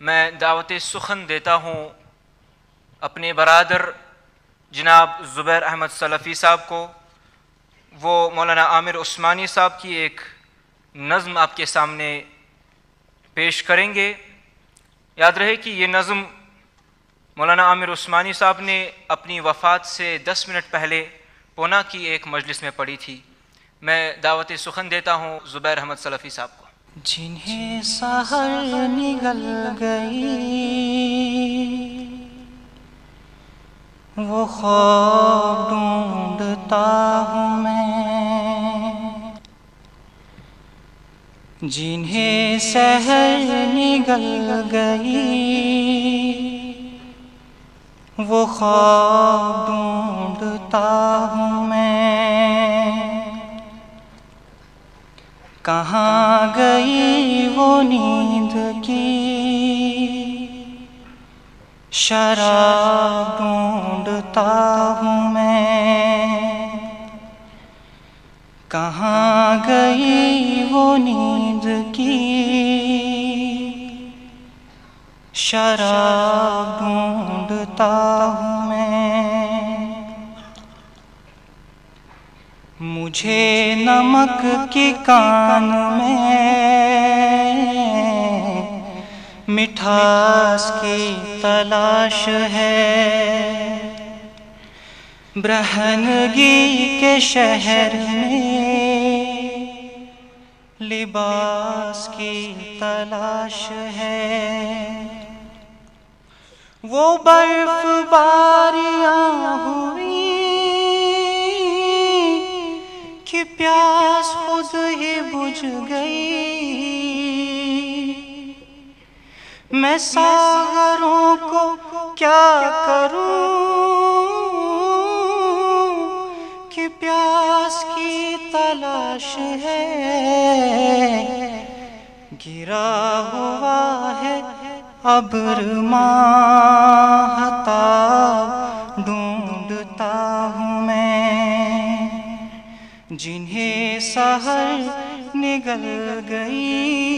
میں دعوت سخن دیتا ہوں اپنے برادر جناب زبیر احمد سلفی صاحب کو. وہ مولانا عامر عثمانی صاحب کی ایک نظم آپ کے سامنے پیش کریں گے. یاد رہے کہ یہ نظم مولانا عامر عثمانی صاحب نے اپنی وفات سے 10 منٹ پہلے پونا کی ایک مجلس میں پڑھی تھی. میں دعوت سخن دیتا ہوں زبیر احمد سلفی صاحب کو. جنہیں سحر نگل گئی وہ خواب ڈھونڈتا ہوں میں، جنہیں سحر نگل گئی وہ خواب ڈھونڈتا ہوں میں. کہاں گئی وہ نیند کی شراب ڈھونڈتا ہوں میں، کہاں گئی وہ نیند کی شراب ڈھونڈتا ہوں میں. مجھے نمک کی کان میں مٹھاس کی تلاش ہے، برہنگی کے شہر میں لباس کی تلاش ہے. وہ برف باریاں ہوئی کہ پیاس خود ہی بجھ گئی، میں ساغروں کو کیا کروں کہ پیاس کی تلاش ہے. گرا ہوا ہے ابر ماہتاب ڈھونڈتا ہوں میں، جنہیں سحر نگل گئی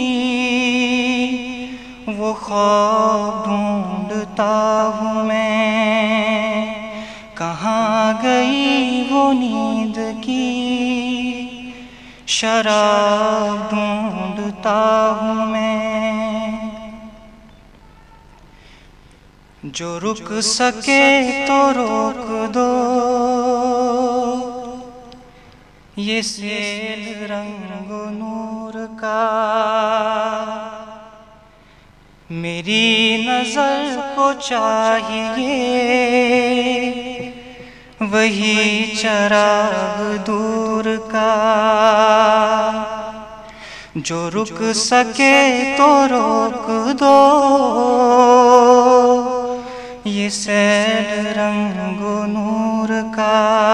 وہ خواب ڈھونڈتا ہوں میں. کہاں گئی وہ نیند کی شراب ڈھونڈتا ہوں میں. جو رک سکے تو روک دو یہ سیل رنگ و نور کا، میری نظر کو چاہیے وہی چراغ دور کا. جو رک سکے تو روک دو یہ سیل رنگ و نور کا،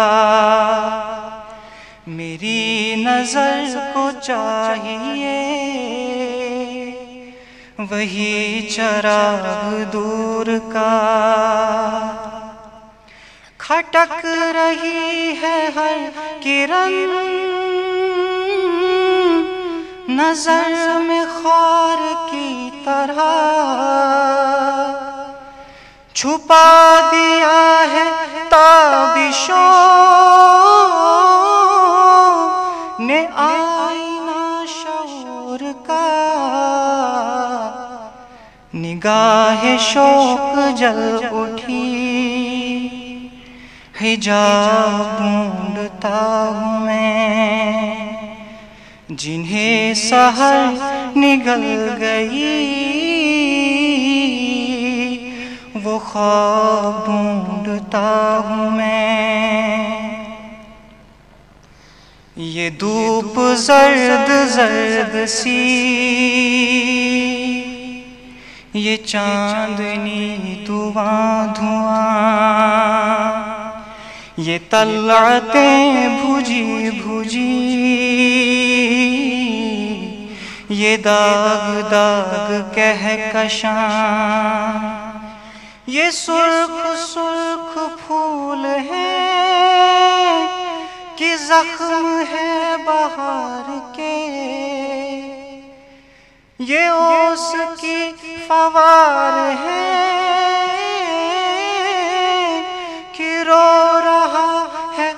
میری نظر کو چاہیے وہی چراغ دور کا. کھٹک رہی ہے ہر کرن نظر میں خار کی طرح، چھپا دیا ہے تابشوں نے آئینہ شعور کا. نگاہ شوق جل اٹھی حجاب ڈھونڈتا ہوں میں، جنہیں سحر نگل گئی وہ خواب ڈھونڈتا ہوں میں. یہ دھوپ زرد زرد سی یہ چاندنی دھواں دھواں، یہ طلعتیں بھجی بھجی یہ داغ داغ کہکشاں، یہ سرخ سرخ پھول ہیں کہ زخم ہے بہار کے، یہ اوس کی فوار ہے کہ رو رہا ہے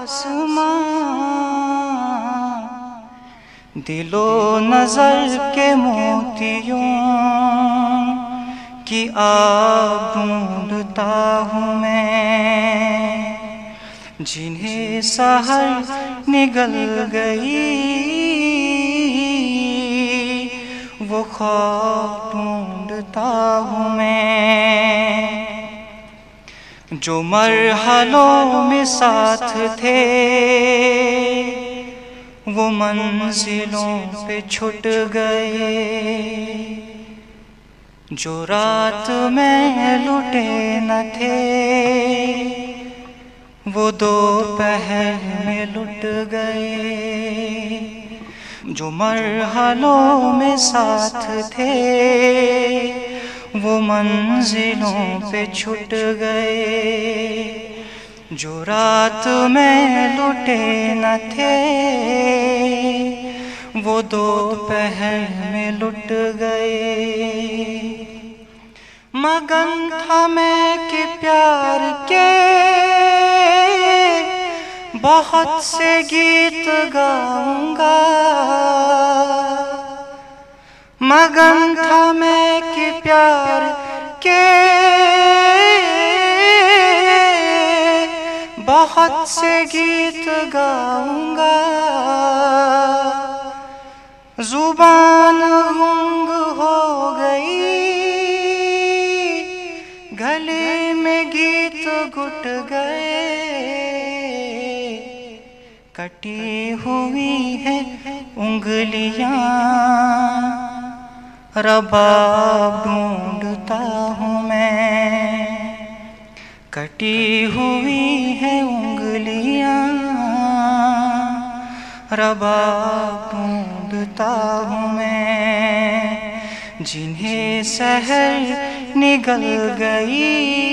آسمان، دل و نظر کے موتیوں کی آب ڈھونڈتا ہوں میں، جنہیں سحر نگل گئی وہ خواب ڈھونڈتا ہوں میں، جو مرحلوں میں ساتھ تھے وہ منزلوں پہ چھٹ گئے، جو رات میں لٹے نہ تھے وہ دوپہر میں لٹ گئے، جو مرحلوں میں ساتھ تھے وہ منزلوں پہ چھٹ گئے، جو رات میں لٹے نہ تھے وہ دوپہر میں لٹ گئے، مگن تھا میں کہ پیار کے بہت سے گیت گاؤں گا، مگن تھا میں کہ پیار کے بہت سے گیت گاؤں گا، زبان گنگ ہو گئی، گلے میں گیت گھٹ گئے، کٹی ہوئی ہے انگلیاں رباب ڈھونڈتا ہوں میں، کٹی ہوئی ہے انگلیاں رباب ڈھونڈتا ہوں میں، جنہیں سحر نگل گئی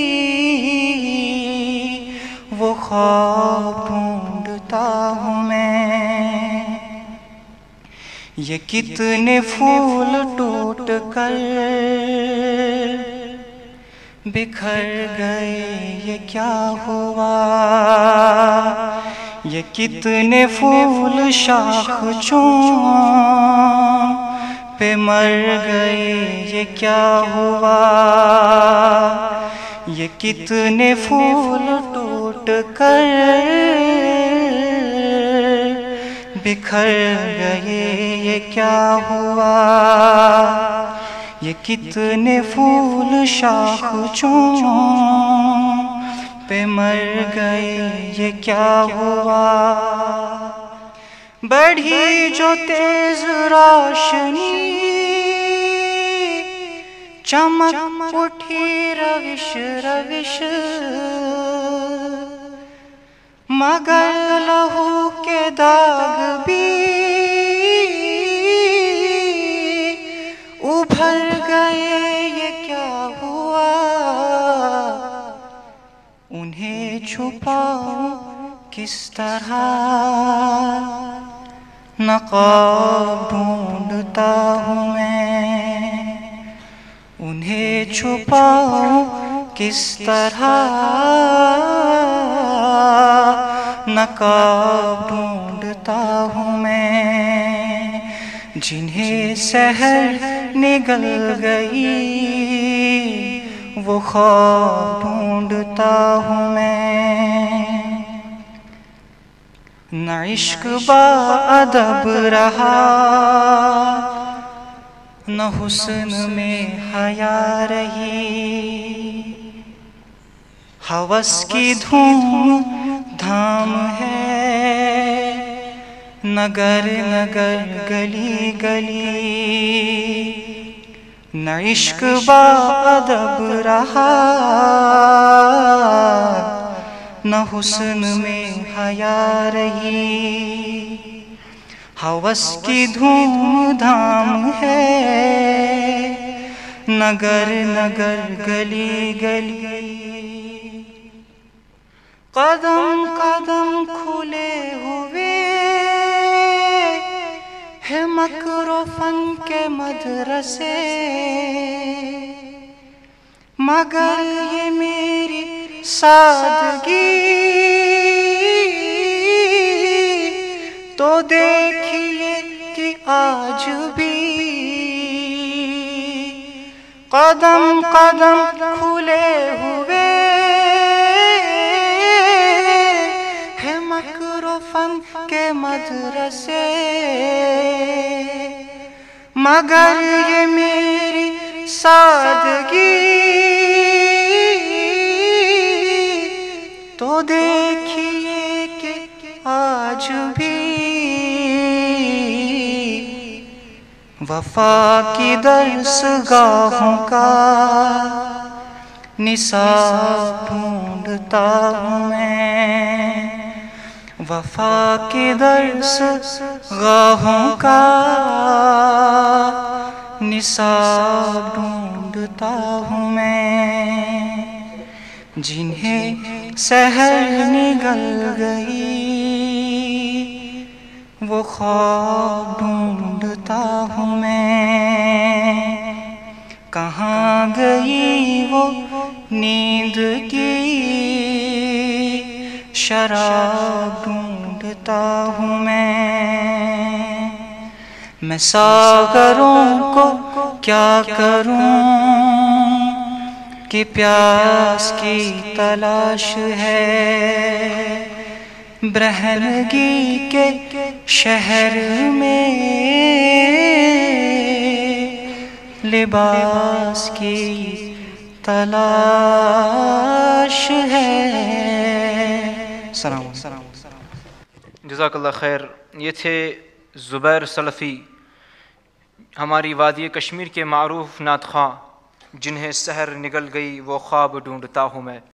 وہ خواب ڈھونڈتا ہوں میں، یہ کتنے پھول ٹوٹ کر بکھر گئے، یہ کیا ہوا، یہ کتنے پھول شاخ چون پہ مر گئے، یہ کیا ہوا، یہ کتنے پھول ٹوٹ کر بکھر گئے، یہ کیا ہوا، یہ کتنے پھول شاخ چون پہ مر گئے، یہ کیا ہوا، بڑھی جو تیز روشنی چمک اٹھی روش روش، مگر لہو کے داغ بھی ابھر گئے، یہ کیا ہوا، انہیں چھپاؤں کس طرح، نقاب ڈھونڈتا ہوں میں، انہیں چھپاؤں کس طرح، نقاب ڈھونڈتا ہوں میں، جنہیں سحر نگل گئی وہ خواب ڈھونڈتا ہوں میں، نہ عشق با ادب رہا نہ حسن میں حیا رہی، ہوس کی دھوم دھام ہے نگر نگر گلی گلی، نہ عشق با ادب رہا نہ حسن میں حیا رہی، ہوس کی دھوم دھام ہے نگر نگر گلی گلی، قدم قدم کھلے ہوئے ہے مکر و فن کے مدرسے، مگر یہ میری سادگی تو دیکھیے کہ آج بھی قدم قدم کھلے ہوئے ہے مکر و فن کے مدرسے، مگر یہ میری سادگی تو دیکھیے کہ آج بھی وفا کی درس گاہوں کا نصاب ڈھونڈتا ہوں میں، وفا کی درس گاہوں کا نصاب ڈھونڈتا ہوں میں، جنہیں سحر نگل گئی وہ خواب ڈھونڈتا ہوں میں، کہاں گئی وہ نیند کی شراب ڈھونڈتا ہوں میں ساغروں کو کیا کروں کہ پیاس کی تلاش ہے، برہنگی کے شہر میں لباس کی تلاش ہے۔ سلام جزاک اللہ خیر۔ یہ تھے زبیر سلفی، ہماری وادی کشمیر کے معروف نعت خواں، جنہیں سحر نگل گئی وہ خواب ڈھونڈتا ہوں میں۔